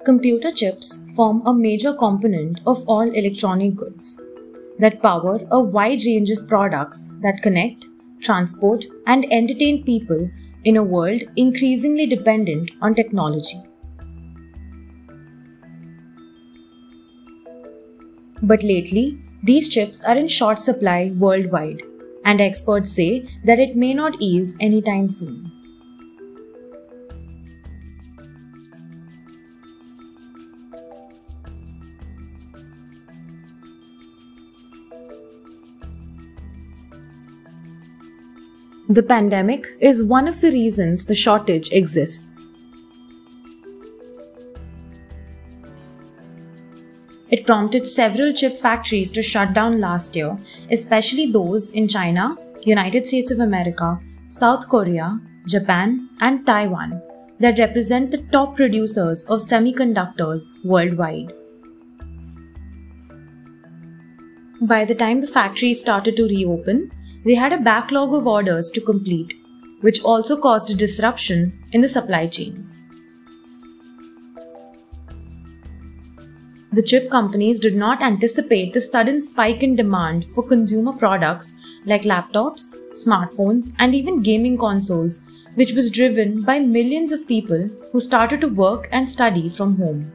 Computer chips form a major component of all electronic goods that power a wide range of products that connect, transport, and entertain people in a world increasingly dependent on technology. But lately, these chips are in short supply worldwide, and experts say that it may not ease anytime soon. The pandemic is one of the reasons the shortage exists. It prompted several chip factories to shut down last year, especially those in China, United States of America, South Korea, Japan, and Taiwan that represent the top producers of semiconductors worldwide. By the time the factories started to reopen, they had a backlog of orders to complete, which also caused a disruption in the supply chains. The chip companies did not anticipate the sudden spike in demand for consumer products like laptops, smartphones, and even gaming consoles, which was driven by millions of people who started to work and study from home.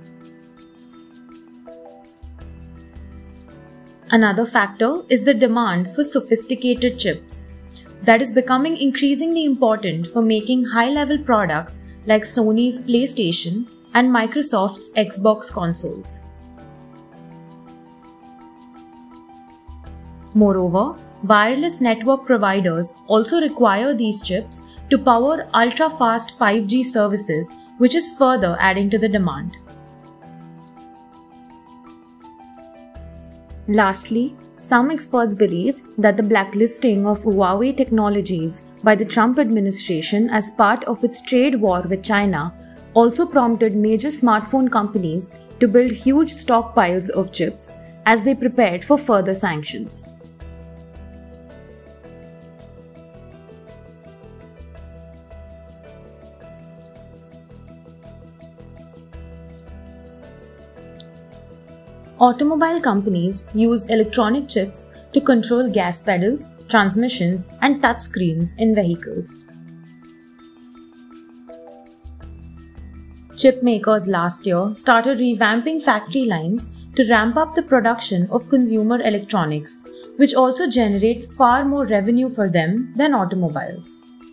Another factor is the demand for sophisticated chips that is becoming increasingly important for making high-level products like Sony's PlayStation and Microsoft's Xbox consoles. Moreover, wireless network providers also require these chips to power ultra-fast 5G services, which is further adding to the demand. Lastly, some experts believe that the blacklisting of Huawei technologies by the Trump administration as part of its trade war with China also prompted major smartphone companies to build huge stockpiles of chips as they prepared for further sanctions. Automobile companies use electronic chips to control gas pedals, transmissions, and touchscreens in vehicles. Chip makers last year started revamping factory lines to ramp up the production of consumer electronics, which also generates far more revenue for them than automobiles.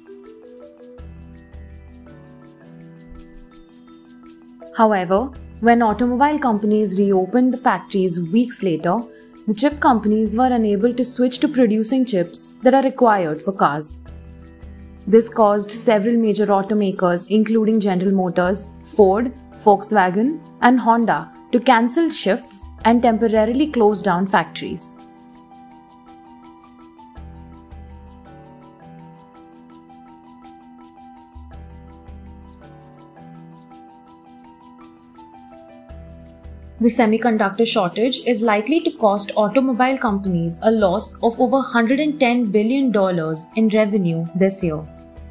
However, when automobile companies reopened the factories weeks later, the chip companies were unable to switch to producing chips that are required for cars. This caused several major automakers, including General Motors, Ford, Volkswagen, and Honda, to cancel shifts and temporarily close down factories. The semiconductor shortage is likely to cost automobile companies a loss of over $110 billion in revenue this year.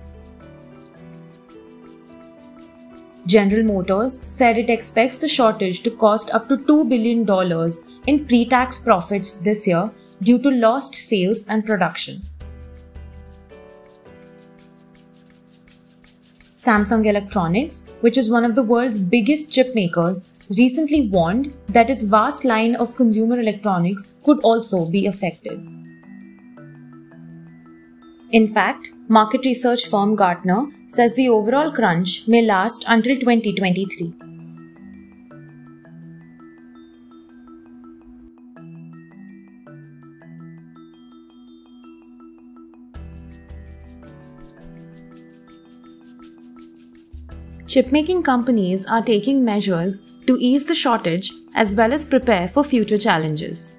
General Motors said it expects the shortage to cost up to $2 billion in pre-tax profits this year due to lost sales and production. Samsung Electronics, which is one of the world's biggest chip makers, recently warned that its vast line of consumer electronics could also be affected. In fact, market research firm Gartner says the overall crunch may last until 2023. Chipmaking companies are taking measures to ease the shortage as well as prepare for future challenges.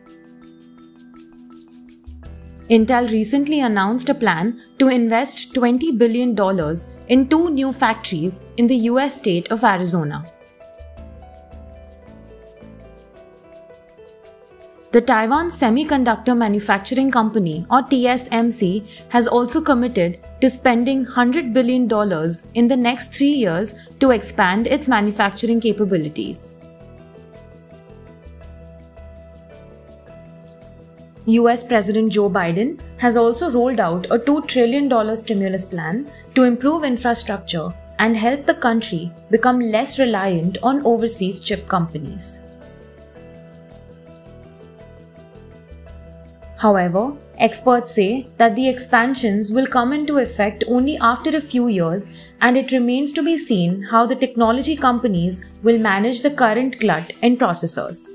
Intel recently announced a plan to invest $20 billion in 2 new factories in the US state of Arizona. The Taiwan Semiconductor Manufacturing Company, or TSMC, has also committed to spending $100 billion in the next 3 years to expand its manufacturing capabilities. US President Joe Biden has also rolled out a $2 trillion stimulus plan to improve infrastructure and help the country become less reliant on overseas chip companies. However, experts say that the expansions will come into effect only after a few years, and it remains to be seen how the technology companies will manage the current glut in processors.